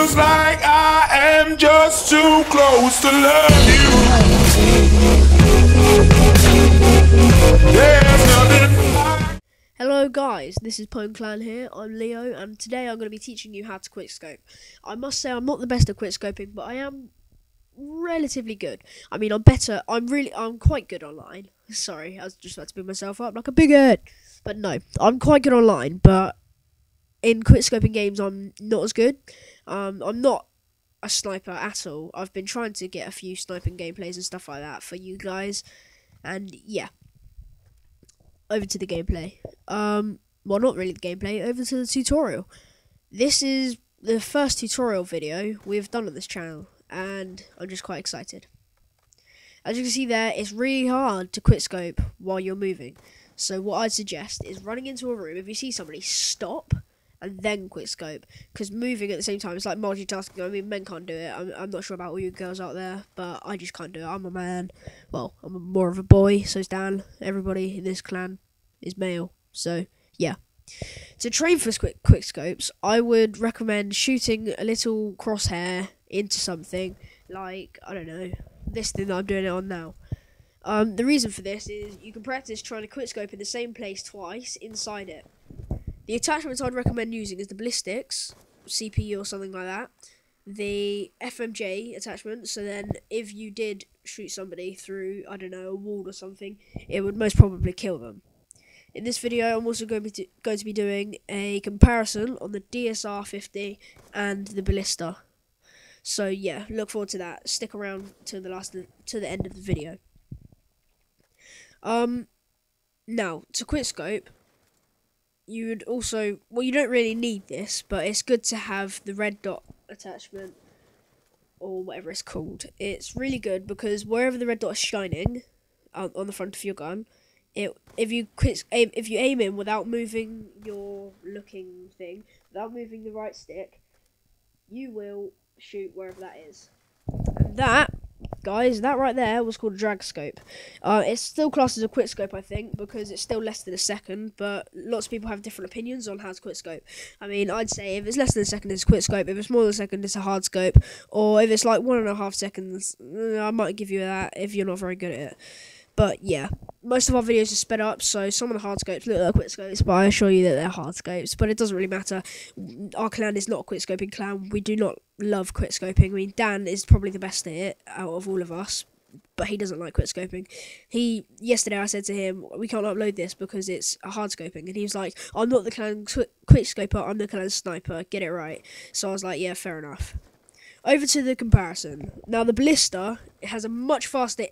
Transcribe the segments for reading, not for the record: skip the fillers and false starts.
feels like I am just too close to love you. There's nothing. Hello guys, this is Pwn Clan here. I'm Leo, and today I'm going to be teaching you how to quickscope. I must say I'm not the best at quickscoping, but I am relatively good. I mean, I'm quite good online. Sorry, I was just about to big myself up like a big head. But no, I'm quite good online, but in quickscoping games I'm not as good. I'm not a sniper at all. I've been trying to get a few sniping gameplays and stuff like that for you guys, and yeah. Over to the gameplay. Well, not really the gameplay, over to the tutorial. This is the first tutorial video we've done on this channel, and I'm just quite excited. As you can see there, it's really hard to quickscope while you're moving. So what I'd suggest is running into a room, if you see somebody, stop and then quickscope, because moving at the same time is like multitasking. I mean, men can't do it. I'm not sure about all you girls out there, but I just can't do it. I'm a man. Well, I'm more of a boy, so is Dan. Everybody in this clan is male, so yeah. To train for quickscopes, I would recommend shooting a little crosshair into something like, I don't know, this thing that I'm doing it on now. The reason for this is you can practice trying to quickscope in the same place twice inside it. The attachments I'd recommend using is the ballistics, CPU or something like that, the FMJ attachment, so then if you did shoot somebody through, I don't know, a wall or something, it would most probably kill them. In this video, I'm also going to be doing a comparison on the DSR50 and the Balista. So yeah, look forward to that. Stick around to the end of the video. Now to quickscope, you would also, well, you don't really need this, but it's good to have the red dot attachment or whatever it's called. It's really good because wherever the red dot is shining on the front of your gun, if you aim in without moving your looking thing, without moving the right stick, you will shoot wherever that is. And that, guys, that right there was called a drag scope. It's still classed as a quickscope, I think, because it's still less than a second, but lots of people have different opinions on how to quickscope. I mean, I'd say if it's less than a second, it's a quickscope. If it's more than a second, it's a hard scope. Or if it's like 1.5 seconds, I might give you that if you're not very good at it. But yeah, most of our videos are sped up, so some of the hard scopes look like quickscopes, but I assure you that they're hard scopes. But it doesn't really matter. Our clan is not a quickscoping clan. We do not love quickscoping. I mean, Dan is probably the best at it out of all of us, but he doesn't like quickscoping. Yesterday I said to him, we can't upload this because it's a hard scoping, and he was like, I'm not the clan quickscoper, I'm the clan sniper, get it right. So I was like, yeah, fair enough. Over to the comparison. Now the Balista, it has a much faster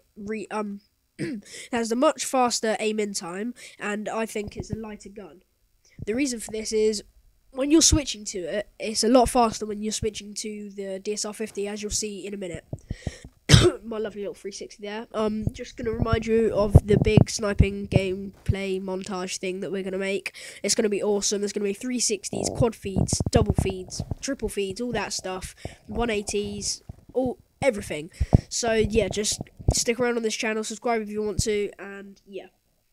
has a much faster aim-in time, and I think it's a lighter gun. The reason for this is, when you're switching to it, it's a lot faster when you're switching to the DSR50, as you'll see in a minute. My lovely little 360 there. Just going to remind you of the big sniping gameplay montage thing that we're going to make. It's going to be awesome. There's going to be 360s, quad feeds, double feeds, triple feeds, all that stuff, 180s, everything. So yeah, just stick around on this channel, subscribe if you want to, and yeah.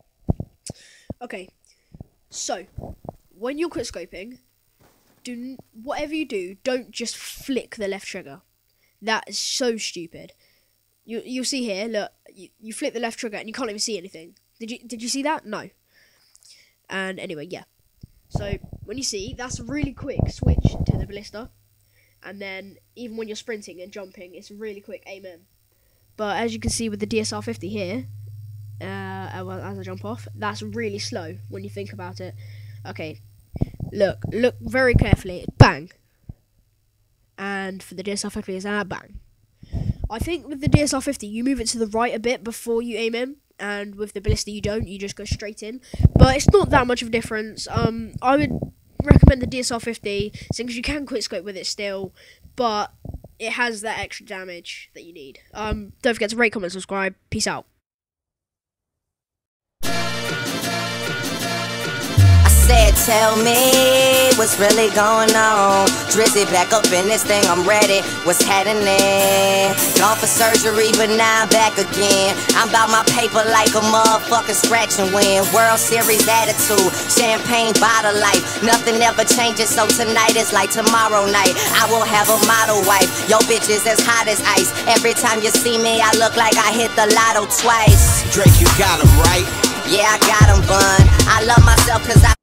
Okay, so when you're quickscoping, whatever you do, don't just flick the left trigger. That is so stupid. You'll see here, look, you flick the left trigger and you can't even see anything. Did you see that? No. And anyway, yeah. So when you see, that's a really quick switch to the Balista. And then, even when you're sprinting and jumping, it's a really quick aim in. But as you can see with the DSR50 here, well, as I jump off, that's really slow when you think about it. Okay, look very carefully. Bang! And for the DSR50, it's bang. I think with the DSR50, you move it to the right a bit before you aim in. And with the Balista, you don't. You just go straight in. But it's not that much of a difference. I would recommend the DSR50 since you can quickscope with it still, but it has that extra damage that you need. Don't forget to rate, comment, subscribe. Peace out. said, tell me what's really going on. Drizzy back up in this thing, I'm ready. What's happening? Gone for surgery, but now I'm back again. I'm about my paper like a motherfucking scratch and win. World Series attitude, champagne bottle life. Nothing ever changes, so tonight is like tomorrow night. I will have a model wife. Yo, bitch is as hot as ice. Every time you see me, I look like I hit the lotto twice. Drake, you got him, right? Yeah, I got him, bun. I love myself cause I